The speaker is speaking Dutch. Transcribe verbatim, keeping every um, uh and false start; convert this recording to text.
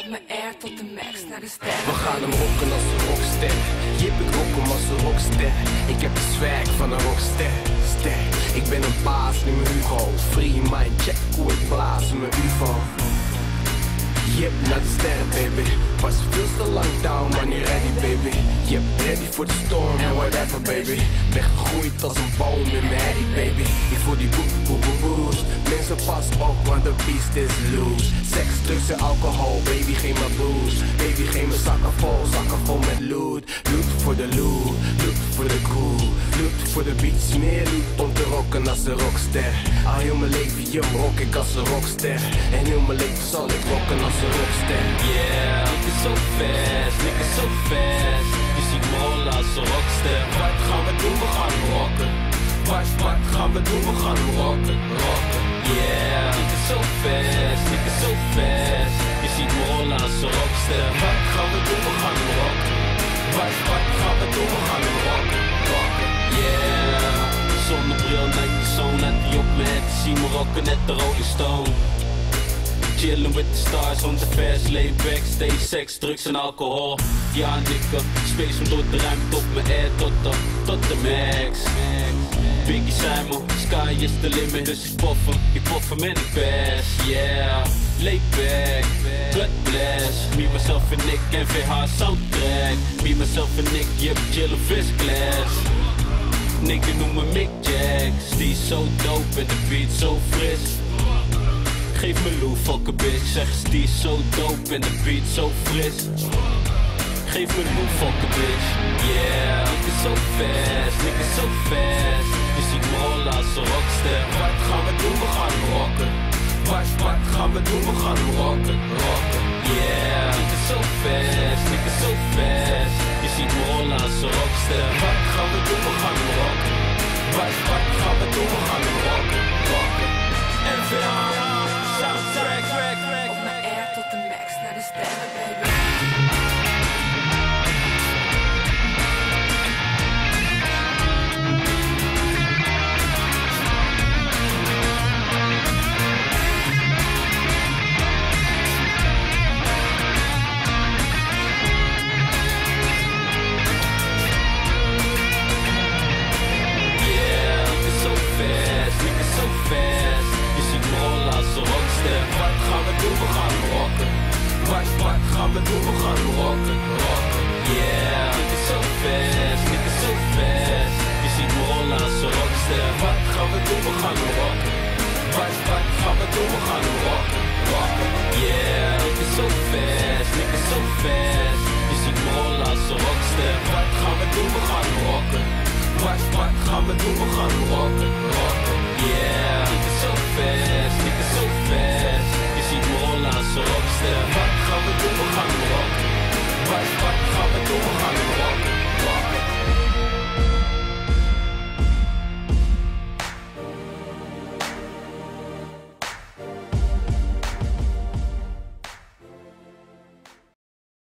Op mijn air tot de max naar de ster. We gaan hem rocken als een rockster. Jip, ik rock hem als een rockster. Ik heb de swag van een rockster. Ster. Ik ben een baas, nu mijn Hugo. Free mind, check hoe ik blaas in mijn U F O. Yep, naar de sterren baby. Was veel te lang down, maar niet ready baby. Yep, ready for the storm and whatever baby. Ben gegroeid als een boom in mijn heady baby. Ik voel die boe boe boe boes. Mensen pas op, want de beast is loose. Seks, drugs en alcohol, baby geef me booze. Baby geef me zakken vol, zakken vol met loot. Loot voor de loot, loot voor de crew. Loot voor de beats, meer loot om te rocken als een rockster. Al heel mijn leven, yo, rock ik als een rockster. En heel mijn leven zal ik rocken als een rockster. Yeah, niggas so fast, niggas so fast. Je ziet me rollen als een rockster. Wat gaan we doen? We gaan rocken. Wat, wat gaan we doen? We gaan rocken, rocken. Yeah, niggas so fast, niggas so fast. Je ziet me rollen als een rockster. Wat gaan we doen? We gaan rocken. Wat, wat gaan we doen? We gaan rocken, rocken. Yeah, zonnebril, netjes zo, net die op me head. Zie me rocken, net de Rolling Stone. Chillen with the stars on the fast laid back. Stay sex, drugs en alcohol. Ja nikke, space om door de ruimte op mijn air tot de, tot de max. Biggie zei me, sky is the limit. Dus ik poff hem, ik poff hem en ik pass. Yeah, lay back, blood blast. Me, myself en Nick en V H soundtrack. Me, myself en Nick, yep, chillen first class. Nigga noem me Mick Jaggs. Die is zo dope en de beat zo fris. Geef me loe, fuck a bitch. Zeg eens die is zo dope en de beat zo fris. Geef me loe, fuck a bitch. Yeah, niggas so fast, niggas so fast. Je ziet me rollen als een rockster. Wat gaan we doen? We gaan rocken. Wat, wat gaan we doen? We gaan rocken, rocken. Yeah, niggas so fast, niggas so fast. Je ziet me rollen als een rockster. Wat gaan we doen? We gaan rocken. Wat, wat gaan we doen? We gaan rocken, rocken. En veel. Soundtrack, track, track. Op mijn air tot de max naar de sterren baby. Yeah, niggas so fast, niggas so fast. Je ziet me rollen als een rockster. Wat gaan we doen? We gaan rocken. Wat, wat gaan we doen? We gaan rocken, rocken. Yeah, niggas so fast, niggas so fast. Je ziet me rollen als een rockster. Wat gaan we doen? We gaan rocken. Wat, wat gaan we doen? We gaan rocken, rocken. Yeah, niggas so fast, niggas so fast. Je ziet me rollen als een rockster. Wat gaan we doen? We gaan rocken. Wat, wat gaan we doen? We gaan rocken, rocken. Yeah, niggas so fast.